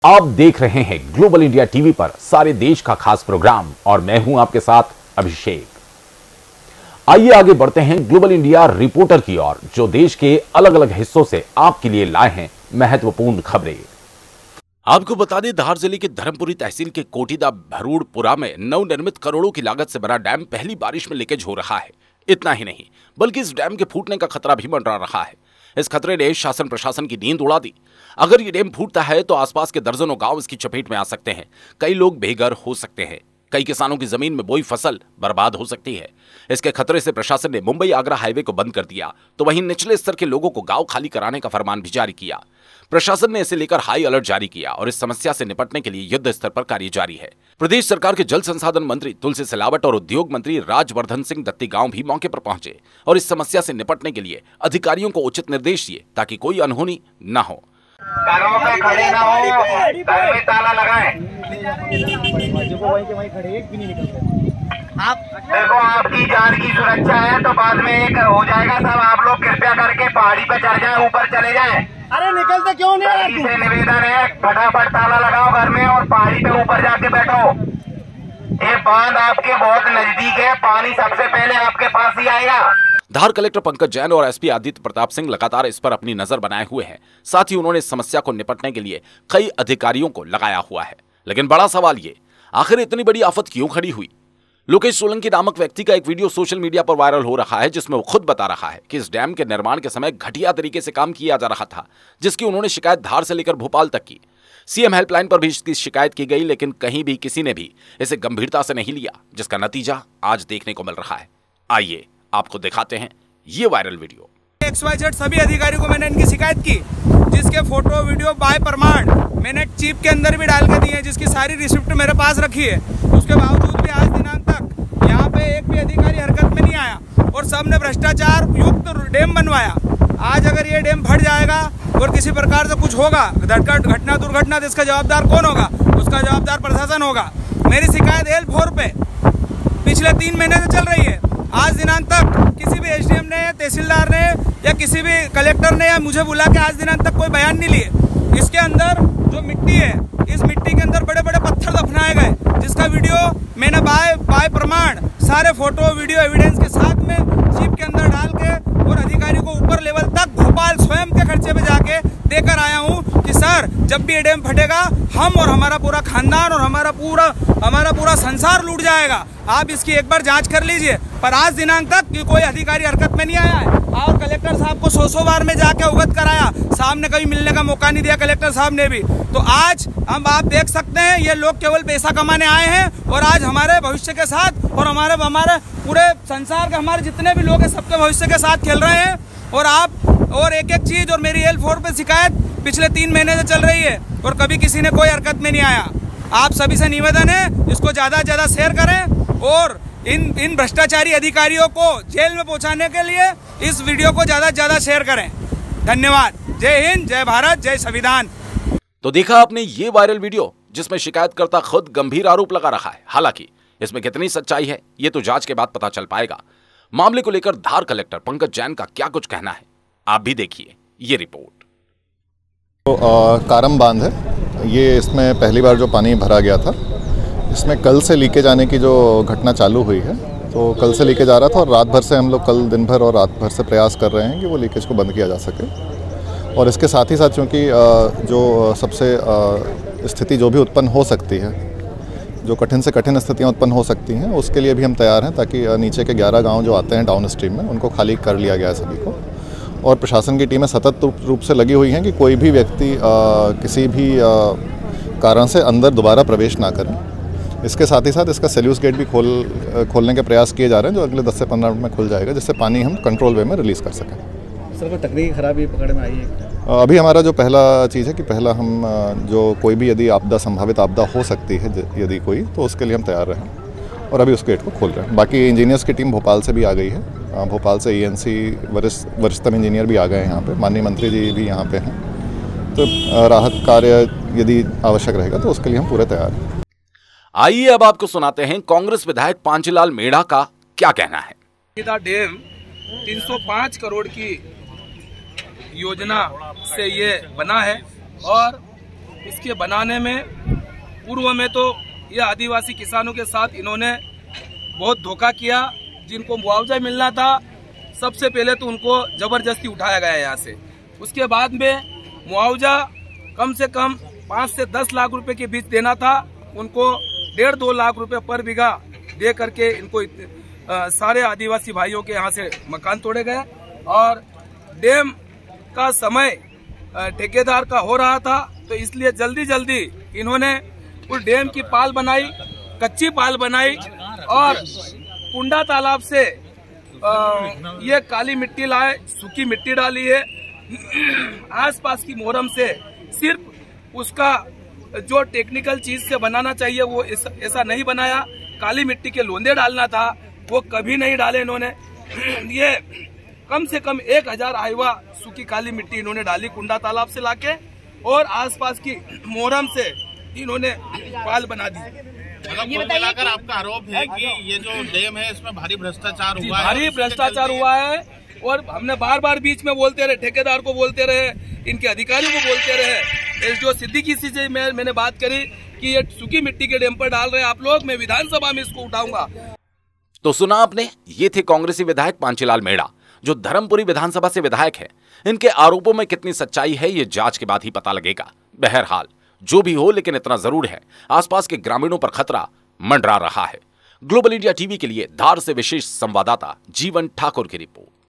आप देख रहे हैं ग्लोबल इंडिया टीवी पर सारे देश का खास प्रोग्राम और मैं हूं आपके साथ अभिषेक। आइए आगे बढ़ते हैं ग्लोबल इंडिया रिपोर्टर की ओर, जो देश के अलग अलग हिस्सों से आपके लिए लाए हैं महत्वपूर्ण खबरें। आपको बता दें, धार जिले के धर्मपुरी तहसील के कोटीदा भरूड़पुरा में नवनिर्मित करोड़ों की लागत से बना डैम पहली बारिश में लीकेज हो रहा है। इतना ही नहीं, बल्कि इस डैम के फूटने का खतरा भी मंडरा रहा है। इस खतरे ने शासन प्रशासन की नींद उड़ा दी। अगर ये डैम फूटता है तो आसपास के दर्जनों गांव इसकी चपेट में आ सकते हैं। कई लोग बेघर हो सकते हैं। कई किसानों की जमीन में बोई फसल बर्बाद हो सकती है। इसके खतरे से प्रशासन ने मुंबई आगरा हाईवे को बंद कर दिया, तो वहीं निचले स्तर के लोगों को गांव खाली कराने का फरमान भी जारी किया। प्रशासन ने इसे लेकर हाई अलर्ट जारी किया और इस समस्या से निपटने के लिए युद्ध स्तर पर कार्य जारी है। प्रदेश सरकार के जल संसाधन मंत्री तुलसी सिलावट और उद्योग मंत्री राजवर्धन सिंह दत्ती गांव भी मौके पर पहुंचे और इस समस्या से निपटने के लिए अधिकारियों को उचित निर्देश दिए ताकि कोई अनहोनी न हो। घरों पे खड़े ना हो, घर में ताला लगाएं। आप देखो, आपकी जान की सुरक्षा है तो बाद में एक हो जाएगा सब। आप लोग कृपया करके पहाड़ी पे चढ़ जाएं, ऊपर चले जाएं। अरे निकलते क्यों नहीं? से निवेदन है, फटाफट ताला लगाओ घर में और पहाड़ी पे ऊपर जाके बैठो। ये बांध आपके बहुत नजदीक है, पानी सबसे पहले आपके पास ही आएगा। धार कलेक्टर पंकज जैन और एसपी आदित्य प्रताप सिंह लगातार इस पर अपनी नजर बनाए हुए हैं। साथ ही उन्होंने इस समस्या को निपटने के लिए कई अधिकारियों को लगाया हुआ है। लेकिन बड़ा सवाल ये, आखिर इतनी बड़ी आफत क्यों खड़ी हुई? लोकेश सोलंकी नामक व्यक्ति का एक वीडियो सोशल मीडिया पर वायरल हो रहा है, जिसमें वो खुद बता रहा है कि इस डैम के निर्माण के समय घटिया तरीके से काम किया जा रहा था, जिसकी उन्होंने शिकायत धार से लेकर भोपाल तक की। सीएम हेल्पलाइन पर भी इसकी शिकायत की गई, लेकिन कहीं भी किसी ने भी इसे गंभीरता से नहीं लिया, जिसका नतीजा आज देखने को मिल रहा है। आइए आपको दिखाते हैं ये वायरल वीडियो। XYZ सभी अधिकारियों को मैंने इनकी शिकायत की, जिसके फोटो वीडियो बाय प्रमाण मैंने चिप के अंदर भी डाल के दिए, जिसकी सारी रिसिप्ट मेरे पास रखी है। उसके बावजूद भी आज दिनांक तक यहाँ पे एक भी अधिकारी हरकत में नहीं आया और सबने भ्रष्टाचार युक्त डैम बनवाया। आज अगर ये डैम फट जाएगा और किसी प्रकार से कुछ होगा, घटना दुर्घटना, तो इसका जवाबदार कौन होगा? उसका जवाबदार प्रशासन होगा। मेरी शिकायत L4 पे पिछले 3 महीने से चल रही है। आज दिनांक तक किसी भी SDM ने, तहसीलदार ने या किसी भी कलेक्टर ने या मुझे बुला के आज दिनांक तक कोई बयान नहीं लिए। इसके अंदर जो मिट्टी है, इस मिट्टी के अंदर बड़े बड़े पत्थर दफनाए गए, जिसका वीडियो मैंने बाय प्रमाण सारे फोटो वीडियो एविडेंस के साथ में चिप के अंदर डाल के और अधिकारी को ऊपर लेवल तक भोपाल स्वयं के खर्चे पे जाके देकर आया हूँ कि सर, जब भी ये डैम फटेगा हम और हमारा पूरा खानदान और हमारा पूरा संसार लूट जाएगा। आप इसकी एक बार जांच कर लीजिए। पर आज दिनांक तक कोई अधिकारी हरकत में नहीं आया है और कलेक्टर साहब को 100 बार में जाके अवगत कराया, साहब ने कभी मिलने का मौका नहीं दिया, कलेक्टर साहब ने भी। तो आज हम आप देख सकते हैं, ये लोग केवल पैसा कमाने आए हैं और आज हमारे भविष्य के साथ और हमारे पूरे संसार के हमारे जितने भी लोग हैं सबके भविष्य के साथ खेल रहे हैं। और आप और एक चीज, और मेरी L4 पे शिकायत पिछले 3 महीने से चल रही है और कभी किसी ने कोई हरकत में नहीं आया। आप सभी से निवेदन है, इसको ज्यादा से ज्यादा शेयर करें और इन भ्रष्टाचारी अधिकारियों को जेल में पहुंचाने के लिए इस वीडियो को ज्यादा से ज्यादा शेयर करें। धन्यवाद। जय हिंद, जय भारत, जय संविधान। तो देखा आपने ये वायरल वीडियो, जिसमें शिकायतकर्ता खुद गंभीर आरोप लगा रहा है। हालांकि इसमें कितनी सच्चाई है ये तो जांच के बाद पता चल पाएगा। मामले को लेकर धार कलेक्टर पंकज जैन का क्या कुछ कहना है, आप भी देखिए ये रिपोर्ट। तो कारम बांध है ये, इसमें पहली बार जो पानी भरा गया था, इसमें कल से लीकेज आने की जो घटना चालू हुई है, तो कल से लीकेज आ रहा था और रात भर से हम लोग कल दिन भर और रात भर से प्रयास कर रहे हैं कि वो लीकेज को बंद किया जा सके। और इसके साथ ही साथ क्योंकि जो सबसे स्थिति जो भी उत्पन्न हो सकती है, जो कठिन से कठिन स्थितियाँ उत्पन्न हो सकती हैं, उसके लिए भी हम तैयार हैं, ताकि नीचे के 11 गाँव जो आते हैं डाउन स्ट्रीम में, उनको खाली कर लिया गया है सभी को। और प्रशासन की टीमें सतत रूप से लगी हुई हैं कि कोई भी व्यक्ति किसी भी कारण से अंदर दोबारा प्रवेश ना करें। इसके साथ ही साथ इसका सेल्यूस गेट भी खोलने के प्रयास किए जा रहे हैं, जो अगले 10 से 15 मिनट में खुल जाएगा, जिससे पानी हम कंट्रोल वे में रिलीज़ कर सकें। सर, कोई तकनीकी खराबी पकड़ में आई है? अभी हमारा जो पहला चीज़ है कि पहला हम जो कोई भी यदि आपदा, संभावित आपदा हो सकती है यदि कोई, तो उसके लिए हम तैयार रहें और अभी उस गेट को खोल रहे हैं। बाकी इंजीनियर्स की टीम भोपाल से भी आ गई है। भोपाल से ENC वरिष्ठतम इंजीनियर भी आ गए हैं यहाँ पे, माननीय मंत्री जी भी यहाँ पे हैं। तो राहत कार्य यदि आवश्यक रहेगा तो उसके लिए हम पूरे तैयार हैं। आइए अब आपको सुनाते हैं कांग्रेस विधायक पांचीलाल मेढ़ा का क्या कहना है। डैम 305 करोड़ की योजना से ये बना है और इसके बनाने में पूर्व में तो ये आदिवासी किसानों के साथ इन्होंने बहुत धोखा किया। जिनको मुआवजा मिलना था सबसे पहले तो उनको जबरदस्ती उठाया गया यहाँ से। उसके बाद में मुआवजा कम से कम 5 से 10 लाख रुपए के बीच देना था, उनको 1.5-2 लाख रुपए पर बीघा दे करके इनको सारे आदिवासी भाइयों के यहाँ से मकान तोड़े गए। और डैम का समय ठेकेदार का हो रहा था, तो इसलिए जल्दी जल्दी इन्होंने उस डैम की पाल बनाई, कच्ची पाल बनाई और कुंडा तालाब से ये काली मिट्टी लाए, सूखी मिट्टी डाली है। आसपास की मोहरम से सिर्फ उसका जो टेक्निकल चीज से बनाना चाहिए वो ऐसा नहीं बनाया। काली मिट्टी के लोंदे डालना था वो कभी नहीं डाले इन्होंने। ये कम से कम 1000 आईवा सूखी काली मिट्टी इन्होंने डाली कुंडा तालाब से लाके, और आसपास की मोहरम से इन्होंने पाल बना दी। मतलब कुल मिलाकर आपका आरोप है कि ये जो डैम है इसमें भारी भ्रष्टाचार हुआ है। भारी भ्रष्टाचार हुआ है और हमने बार बार बीच में बोलते रहे, ठेकेदार को बोलते रहे, इनके अधिकारियों को बोलते रहे। जो सिद्दीकी से मैंने बात करी कि ये सूखी मिट्टी के डैम पर डाल रहे हैं आप लोग, मैं विधानसभा में इसको उठाऊंगा। तो सुना आपने, ये थे कांग्रेसी विधायक पांचीलाल मेड़ा, जो धर्मपुरी विधानसभा से विधायक है। इनके आरोपों में कितनी सच्चाई है ये जांच के बाद ही पता लगेगा। बहरहाल जो भी हो, लेकिन इतना जरूर है, आसपास के ग्रामीणों पर खतरा मंडरा रहा है। ग्लोबल इंडिया टीवी के लिए धार से विशेष संवाददाता जीवन ठाकुर की रिपोर्ट।